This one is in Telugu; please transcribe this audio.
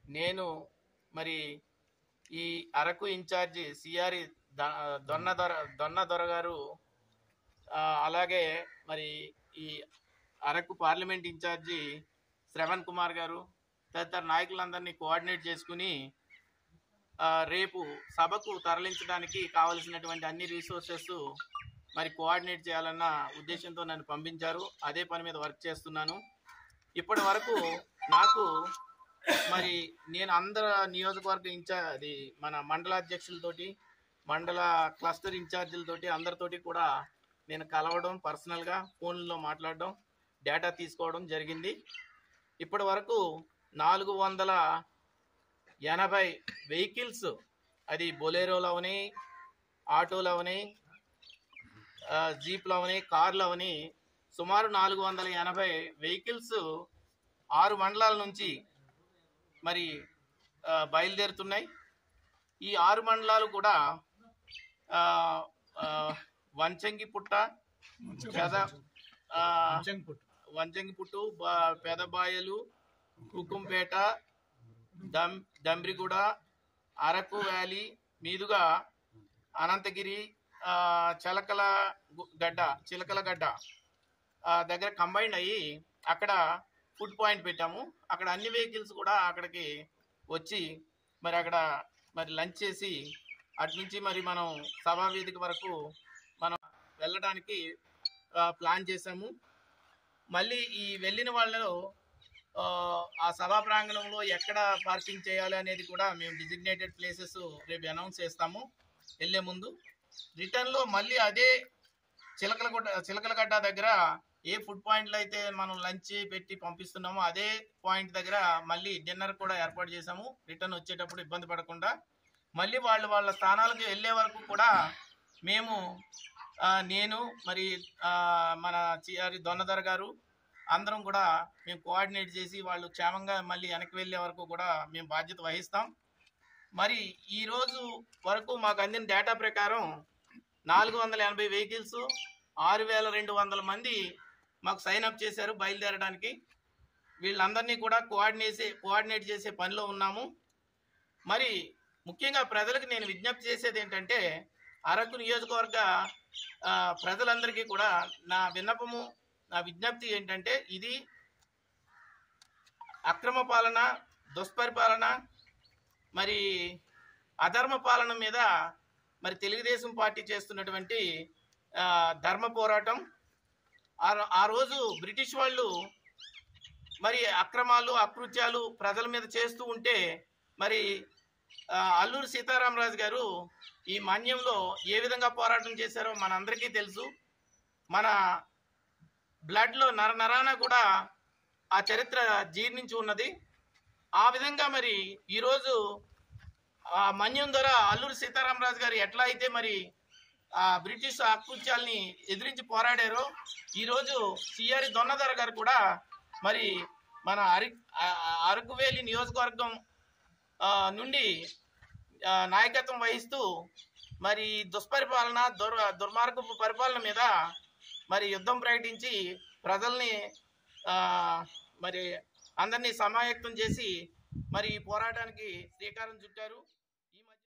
నేను మరి ఈ అరకు ఇన్ఛార్జి సిఆర్ఈ దొన్న దొర గారు, అలాగే మరి ఈ అరకు పార్లమెంట్ ఇన్ఛార్జి శ్రవణ్ కుమార్ గారు తదితర నాయకులందరినీ కోఆర్డినేట్ చేసుకుని రేపు సభకు తరలించడానికి కావలసినటువంటి అన్ని రీసోర్సెస్ మరి కోఆర్డినేట్ చేయాలన్న ఉద్దేశంతో నన్ను పంపించారు. అదే పని మీద వర్క్ చేస్తున్నాను. ఇప్పటి వరకు నాకు మరి నేను అందరు నియోజకవర్గ అది మన మండల అధ్యక్షులతోటి, మండల క్లస్టర్ ఇన్ఛార్జీలతోటి అందరితోటి కూడా నేను కలవడం, పర్సనల్గా ఫోన్లో మాట్లాడడం, డేటా తీసుకోవడం జరిగింది. ఇప్పటి వరకు 480 వెహికల్స్, అది బొలేరోలు అవని, ఆటోలు అవని, జీప్లు అవని, కార్లు అవని, సుమారు 480 వెహికల్స్ 6 మండలాల నుంచి మరి బయలుదేరుతున్నాయి. ఈ 6 మండలాలు కూడా వంచంగిపుట్ట, వంచంగిపుట్టు, పెదబాయలు, కుకుంపేట, దంబ్రిగూడ, అరకు వ్యాలీ మీదుగా అనంతగిరి, చిలకలగడ్డ దగ్గర కంబైండ్ అయ్యి అక్కడ ఫుడ్ పాయింట్ పెట్టాము. అక్కడ అన్ని వెహికల్స్ కూడా అక్కడికి వచ్చి మరి అక్కడ మరి లంచ్ చేసి అటు నుంచి మరి మనం సభా వేదిక వరకు మనం వెళ్ళడానికి ప్లాన్ చేసాము. మళ్ళీ ఈ వెళ్ళిన వాళ్ళలో ఆ సభా ప్రాంగణంలో ఎక్కడ పార్కింగ్ చేయాలి అనేది కూడా మేము డిజిగ్నేటెడ్ ప్లేసెస్ రేపు అనౌన్స్ చేస్తాము. వెళ్ళే ముందు రిటర్న్లో మళ్ళీ అదే చిలకలగడ్డ దగ్గర ఏ ఫుడ్ పాయింట్లో అయితే మనం లంచ్ పెట్టి పంపిస్తున్నామో అదే పాయింట్ దగ్గర మళ్ళీ డిన్నర్ కూడా ఏర్పాటు చేసాము. రిటర్న్ వచ్చేటప్పుడు ఇబ్బంది పడకుండా మళ్ళీ వాళ్ళ స్థానాలకు వెళ్ళే వరకు కూడా మేము, నేను మరి మన సిఆర్ఈ దొన్నదొర గారు అందరం కూడా మేము కోఆర్డినేట్ చేసి వాళ్ళు క్షేమంగా మళ్ళీ వెనక్కి వెళ్ళే వరకు కూడా మేము బాధ్యత వహిస్తాం. మరి ఈరోజు వరకు మాకు అందిన డేటా ప్రకారం 480 వెహికల్స్, 6200 మంది మాకు సైన్ అప్ చేశారు బయలుదేరడానికి. వీళ్ళందరినీ కూడా కోఆర్డినేట్ చేసే పనిలో ఉన్నాము. మరి ముఖ్యంగా ప్రజలకు నేను విజ్ఞప్తి చేసేది ఏంటంటే, అరకు నియోజకవర్గ ప్రజలందరికీ కూడా నా విజ్ఞప్తి ఏంటంటే, ఇది అక్రమ పాలన, దుష్పరిపాలన, మరి అధర్మ పాలన మీద మరి తెలుగుదేశం పార్టీ చేస్తున్నటువంటి ధర్మ పోరాటం. ఆ రోజు బ్రిటిష్ వాళ్ళు మరి అక్రమాలు, అకృత్యాలు ప్రజల మీద చేస్తూ ఉంటే మరి అల్లూరి సీతారామరాజు గారు ఈ మన్యంలో ఏ విధంగా పోరాటం చేశారో మనందరికీ తెలుసు. మన బ్లడ్లో నరాన కూడా ఆ చరిత్ర జీర్ణించి ఉన్నది. ఆ విధంగా మరి ఈరోజు మన్యం ద్వారా అల్లూరి సీతారామరాజు గారు ఎట్లా అయితే మరి ఆ బ్రిటిష్ అకృత్యాల్ని ఎదిరించి పోరాడారో, ఈరోజు సిఆర్ఈ దొన్నదొర గారు కూడా మరి మన అరకువేలి నియోజకవర్గం నుండి నాయకత్వం వహిస్తూ మరి దుష్పరిపాలన, దుర్మార్గపు పరిపాలన మీద మరి యుద్ధం ప్రకటించి ప్రజల్ని మరి అందరినీ సమాయత్తం చేసి మరి ఈ పోరాటానికి శ్రీకారం చుట్టారు.